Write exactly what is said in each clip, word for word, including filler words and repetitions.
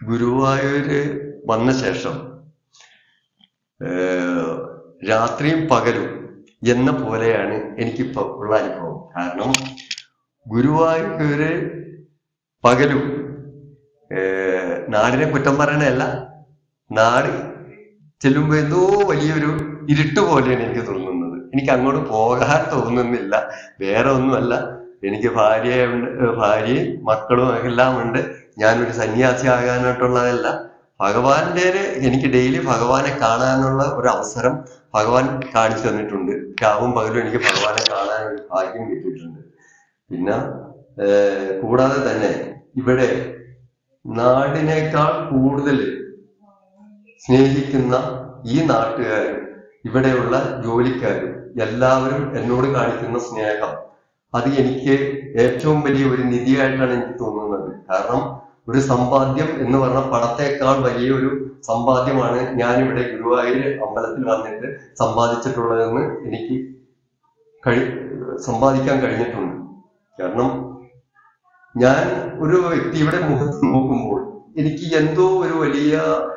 ഗുരുവായൂര് വന്ന ശേഷം രാത്രിയും പകലും എന്ന പോലെയാണ് എനിക്കിപ്പോ ഉള്ള അനുഭവം. കാരണം ഗുരുവായൂര് പകലും നാടിനെ കുറ്റം പറയണല്ല, നാട് ചെല്ലുമ്പോ എന്തോ വലിയൊരു ഇരുട്ട് പോലെയാണ് എനിക്ക് തോന്നുന്നത്. എനിക്ക് അങ്ങോട്ട് പോകാൻ തോന്നുന്നില്ല. വേറെ ഒന്നുമല്ല, എനിക്ക് ഭാര്യ ഭാര്യയും മക്കളും എല്ലാം ഉണ്ട്. ഞാനൊരു സന്യാസി ആകാനായിട്ടുള്ളതല്ല. ഭഗവാന്റെ എനിക്ക് ഡെയിലി ഭഗവാനെ കാണാനുള്ള ഒരു അവസരം ഭഗവാൻ കാണിച്ചു തന്നിട്ടുണ്ട്. രാവും പകലും എനിക്ക് ഭഗവാനെ കാണാൻ ഒരു ഭാഗ്യം കിട്ടിയിട്ടുണ്ട്. പിന്നെ കൂടാതെ തന്നെ ഇവിടെ നാടിനേക്കാൾ കൂടുതൽ സ്നേഹിക്കുന്ന ഈ നാട്ടുകാരും ഇവിടെയുള്ള ജോലിക്കാരും എല്ലാവരും എന്നോട് കാണിക്കുന്ന സ്നേഹം, അത് എനിക്ക് ഏറ്റവും വലിയ ഒരു നിധിയായിട്ടാണ് എനിക്ക് തോന്നുന്നത്. കാരണം ഒരു സമ്പാദ്യം എന്ന് പറഞ്ഞ പണത്തേക്കാൾ വലിയൊരു സമ്പാദ്യമാണ് ഞാനിവിടെ ഗുരുവായൂർ അമ്പലത്തിൽ വന്നിട്ട് സമ്പാദിച്ചിട്ടുള്ളതെന്ന് എനിക്ക് കഴി സമ്പാദിക്കാൻ കഴിഞ്ഞിട്ടുണ്ട്. കാരണം ഞാൻ ഒരു വ്യക്തി ഇവിടെ മുഖത്ത് നോക്കുമ്പോൾ എനിക്ക് എന്തോ ഒരു വലിയ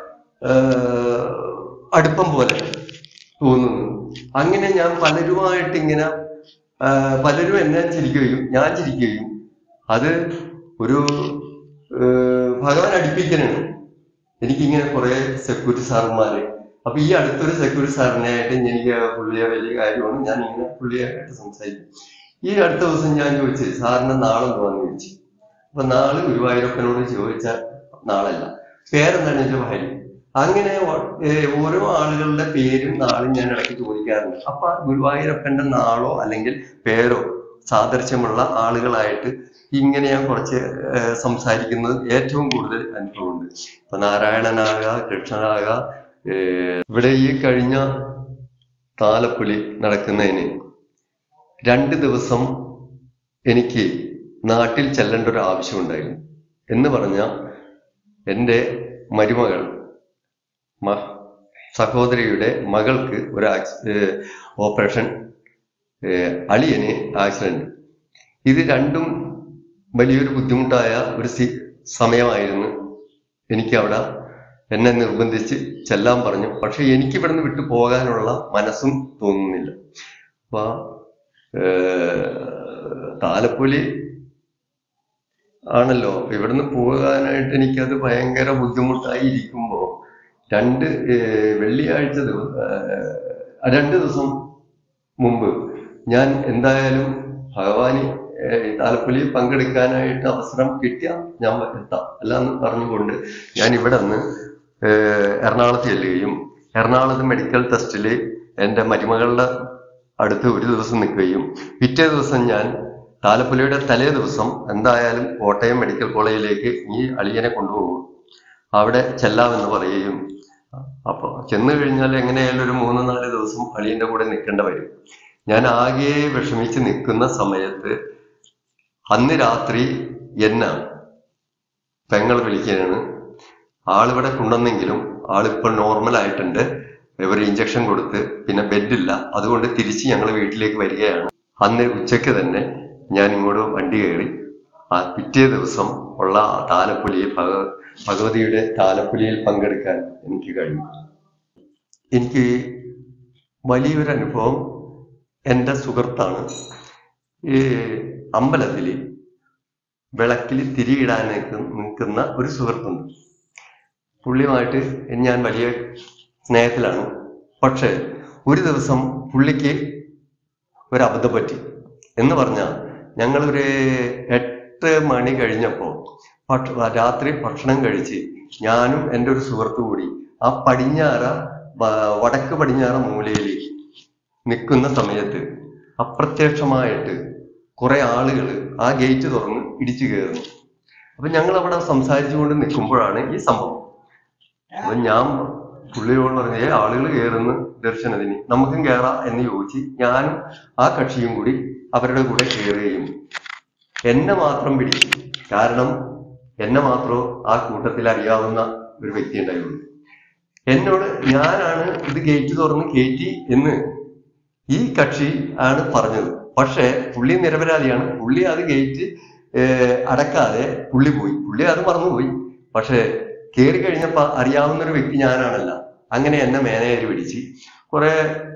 അടുപ്പം പോലെ തോന്നുന്നു. അങ്ങനെ ഞാൻ പലരുമായിട്ട് ഇങ്ങനെ പലരും എന്നെ ചിരിക്കുകയും ഞാൻ ചിരിക്കുകയും അത് ഒരു ഭഗവാൻ അടുപ്പിക്കാനാണ്. എനിക്കിങ്ങനെ കുറെ സെക്യൂരിറ്റി സാറന്മാര്, അപ്പൊ ഈ അടുത്തൊരു സെക്യൂരിറ്റി സാറിനെ ആയിട്ട് എനിക്ക് പുള്ളിയെ വലിയ കാര്യമാണ്, ഞാൻ ഇങ്ങനെ പുള്ളിയായിട്ട് സംസാരിക്കും. ഈ അടുത്ത ദിവസം ഞാൻ ചോദിച്ചു, സാറിന് നാളെന്ന് വന്ന് ചോദിച്ചു. അപ്പൊ നാള് ഗുരുവായൂരപ്പനോട് ചോദിച്ച നാളല്ല, പേരെന്താണ് എന്റെ ഭാര്യ. അങ്ങനെ ഓരോ ആളുകളുടെ പേരും നാളും ഞാൻ ഇടയ്ക്ക് ചോദിക്കാറുണ്ട്. അപ്പൊ ഗുരുവായൂരപ്പന്റെ നാളോ അല്ലെങ്കിൽ പേരോ സാദൃശ്യമുള്ള ആളുകളായിട്ട് ഇങ്ങനെ ഞാൻ കുറച്ച് സംസാരിക്കുന്നത് ഏറ്റവും കൂടുതൽ അനുഭവമുണ്ട്. ഇപ്പൊ നാരായണനാക, കൃഷ്ണനാക, ഇവിടെ ഈ കഴിഞ്ഞ താലപ്പൊലി നടക്കുന്നതിന് രണ്ട് ദിവസം എനിക്ക് നാട്ടിൽ ചെല്ലേണ്ട ഒരു ആവശ്യമുണ്ടായിരുന്നു. എന്ന് പറഞ്ഞാൽ എൻ്റെ മരുമകൾ സഹോദരിയുടെ മകൾക്ക് ഒരു ഓപ്പറേഷൻ, അളിയന് ആക്സിഡന്റ്. ഇത് രണ്ടും വലിയൊരു ബുദ്ധിമുട്ടായ ഒരു സമയമായിരുന്നു. എനിക്ക് അവിടെ എന്നെ നിർബന്ധിച്ച് ചെല്ലാൻ പറഞ്ഞു. പക്ഷെ എനിക്ക് ഇവിടുന്ന് വിട്ടു പോകാനുള്ള മനസ്സും തോന്നുന്നില്ല. അപ്പൊ താലപ്പൊലി ആണല്ലോ, ഇവിടുന്ന് പോകാനായിട്ട് എനിക്കത് ഭയങ്കര ബുദ്ധിമുട്ടായി ഇരിക്കുമ്പോ രണ്ട് വെള്ളിയാഴ്ച ദിവസം രണ്ട് ദിവസം മുമ്പ് ഞാൻ എന്തായാലും ഭഗവാന് താലപ്പൊലി പങ്കെടുക്കാനായിട്ട് അവസരം കിട്ടിയാൽ ഞാൻ എത്താം അല്ലാന്ന് പറഞ്ഞുകൊണ്ട് ഞാൻ ഇവിടെ നിന്ന് എറണാകുളത്ത് ചെല്ലുകയും എറണാകുളത്ത് മെഡിക്കൽ ടെസ്റ്റിൽ എൻ്റെ മരുമകളുടെ അടുത്ത് ഒരു ദിവസം നിൽക്കുകയും പിറ്റേ ദിവസം ഞാൻ താലപ്പൊലിയുടെ തലേ ദിവസം എന്തായാലും കോട്ടയം മെഡിക്കൽ കോളേജിലേക്ക് ഈ അളിയനെ കൊണ്ടുപോകും, അവിടെ ചെല്ലാമെന്ന് പറയുകയും, അപ്പൊ ചെന്ന് കഴിഞ്ഞാൽ എങ്ങനെയായാലും ഒരു മൂന്ന് നാല് ദിവസം അളിയന്റെ കൂടെ നിൽക്കേണ്ട വരും. ഞാൻ ആകെ വിഷമിച്ച് നിൽക്കുന്ന സമയത്ത് അന്ന് രാത്രി എന്നെ പെങ്ങൾ വിളിക്കാനാണ്. ആളിവിടെ കൊണ്ടുവന്നെങ്കിലും ആളിപ്പോൾ നോർമൽ ആയിട്ടുണ്ട്. ഇവർ ഇഞ്ചക്ഷൻ കൊടുത്ത് പിന്നെ ബെഡില്ല, അതുകൊണ്ട് തിരിച്ച് ഞങ്ങൾ വീട്ടിലേക്ക് വരികയാണ്. അന്ന് ഉച്ചയ്ക്ക് തന്നെ ഞാൻ ഇങ്ങോട്ട് വണ്ടി കയറി ആ പിറ്റേ ദിവസം ഉള്ള താലപ്പൊലിയിൽ ഭഗ ഭഗവതിയുടെ താലപ്പൊലിയിൽ പങ്കെടുക്കാൻ എനിക്ക് കഴിഞ്ഞു. എനിക്ക് വലിയൊരു അനുഭവം എൻ്റെ സുഹൃത്താണ്. ഈ അമ്പലത്തിൽ വിളക്കിൽ തിരിയിടാൻ നിൽക്കുന്ന ഒരു സുഹൃത്തുണ്ട്. പുള്ളിയുമായിട്ട് ഞാൻ വലിയ സ്നേഹത്തിലാണ്. പക്ഷെ ഒരു ദിവസം പുള്ളിക്ക് ഒരു അബദ്ധം പറ്റി. എന്ന് പറഞ്ഞാൽ ഞങ്ങളൊരു എട്ട് മണി കഴിഞ്ഞപ്പോൾ രാത്രി ഭക്ഷണം കഴിച്ച് ഞാനും എൻ്റെ ഒരു സുഹൃത്തു കൂടി ആ പടിഞ്ഞാറ വടക്ക് പടിഞ്ഞാറ മൂലയിൽ നിൽക്കുന്ന സമയത്ത് അപ്രത്യക്ഷമായിട്ട് കുറെ ആളുകൾ ആ ഗേറ്റ് തുറന്ന് ഇടിച്ചു കയറുന്നു. അപ്പൊ ഞങ്ങൾ അവിടെ സംസാരിച്ചു കൊണ്ട് നിൽക്കുമ്പോഴാണ് ഈ സംഭവം. അപ്പൊ ഞാൻ പുള്ളിയോട് പറഞ്ഞ ഏ ആളുകൾ കയറുന്ന ദർശനത്തിന് നമുക്കും കയറാം എന്ന് ചോദിച്ച് ഞാനും ആ കക്ഷിയും കൂടി അവരുടെ കൂടെ കയറുകയും എന്നെ മാത്രം പിടിച്ചു. കാരണം എന്നെ മാത്രം ആ കൂട്ടത്തിൽ അറിയാവുന്ന ഒരു വ്യക്തി ഉണ്ടായിരുന്നു. എന്നോട് ഞാനാണ് ഇത് ഗേറ്റ് തുറന്ന് കയറ്റി എന്ന് ഈ കക്ഷി ആണ് പറഞ്ഞത്. പക്ഷെ പുള്ളി നിരപരാധിയാണ്. പുള്ളി അത് ഗേറ്റ് അടക്കാതെ പുള്ളി പോയി. പുള്ളി അത് മറന്നുപോയി. പക്ഷെ കയറി കഴിഞ്ഞപ്പോ അറിയാവുന്ന ഒരു വ്യക്തി ഞാനാണല്ല. അങ്ങനെ എന്നെ മാനേജർ പിടിച്ച് കുറെ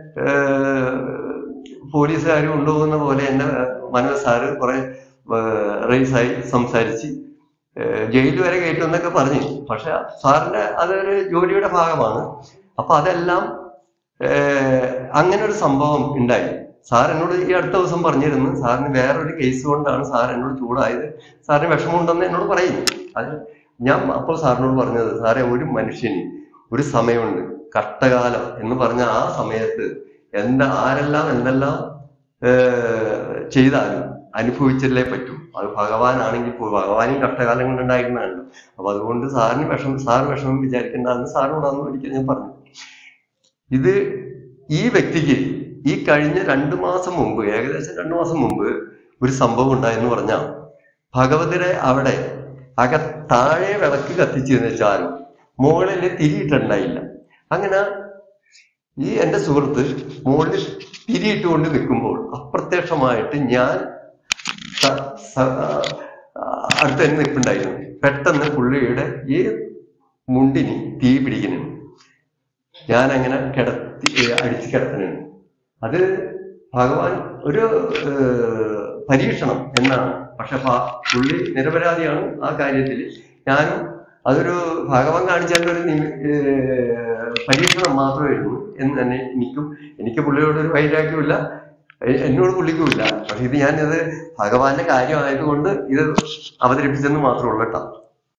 പോലീസുകാർ കൊണ്ടുപോകുന്ന പോലെ എന്നെ മനോജ് സാറ് കുറെ റേസായി സംസാരിച്ച് ജയിലിൽ വരെ കയറ്റും എന്നൊക്കെ പറഞ്ഞു. പക്ഷെ സാറിന്റെ അതൊരു ജോലിയുടെ ഭാഗമാണ്. അപ്പൊ അതെല്ലാം അങ്ങനെ ഒരു സംഭവം ഉണ്ടായി. സാർ എന്നോട് ഈ അടുത്ത ദിവസം പറഞ്ഞിരുന്നു, സാറിന് വേറൊരു കേസ് കൊണ്ടാണ് സാർ എന്നോട് ചൂടായത്, സാറിന് വിഷമമുണ്ടെന്ന് എന്നോട് പറയുന്നു. അത് ഞാൻ അപ്പോൾ സാറിനോട് പറഞ്ഞത്, സാറേ ഒരു മനുഷ്യന് ഒരു സമയമുണ്ട്, കഷ്ടകാലം എന്ന് പറഞ്ഞ ആ സമയത്ത് എന്താ ആരെല്ലാം എന്തെല്ലാം ചെയ്താലും അനുഭവിച്ചല്ലേ പറ്റൂ. അത് ഭഗവാനാണെങ്കിൽ ഭഗവാനും കഷ്ടകാലം കൊണ്ടുണ്ടായിരുന്നതാണല്ലോ. അപ്പൊ അതുകൊണ്ട് സാറിന് വിഷമം സാർ വിഷമം വിചാരിക്കേണ്ടെന്ന് സാറിനോടാന്ന് ഒരിക്കൽ ഞാൻ പറഞ്ഞു. ഇത് ഈ വ്യക്തിക്ക് ഈ കഴിഞ്ഞ രണ്ടു മാസം മുമ്പ് ഏകദേശം രണ്ടു മാസം മുമ്പ് ഒരു സംഭവം ഉണ്ടായെന്ന് പറഞ്ഞാൽ, ഭഗവതിരെ അവിടെ അക താഴെ വിളക്ക് കത്തിച്ചെന്ന് വെച്ചാലും മുകളിൽ തിരിയിട്ടുണ്ടായില്ല. അങ്ങനെ ഈ എൻ്റെ സുഹൃത്ത് മുകളിൽ തിരിയിട്ടുകൊണ്ട് നിൽക്കുമ്പോൾ അപ്രത്യക്ഷമായിട്ട് ഞാൻ അടുത്ത് തന്നെ നിൽപ്പുണ്ടായിരുന്നു. പെട്ടെന്ന് പുള്ളിയുടെ ഈ മുണ്ടിന് തീ പിടിക്കുന്നു. ഞാൻ അങ്ങനെ കിടത്തി അടിച്ച് കിടത്തുന്നുണ്ട്. അത് ഭഗവാൻ ഒരു പരീക്ഷണം എന്നാണ്. പക്ഷെ പുള്ളി നിരപരാധിയാണ് ആ കാര്യത്തിൽ. ഞാനും അതൊരു ഭഗവാൻ കാണിച്ചതിൻ്റെ ഒരു പരീക്ഷണം മാത്രമായിരുന്നു എന്ന് തന്നെ എനിക്കും എനിക്ക് പുള്ളിയോട് ഒരു വൈരാഗ്യമില്ല, എന്നോട് പുള്ളിക്കുമില്ല. പക്ഷെ ഇത് ഞാനിത് ഭഗവാന്റെ കാര്യമായതുകൊണ്ട് ഇത് അവതരിപ്പിച്ചെന്ന് മാത്രമേ ഉള്ളൂ കേട്ടോ.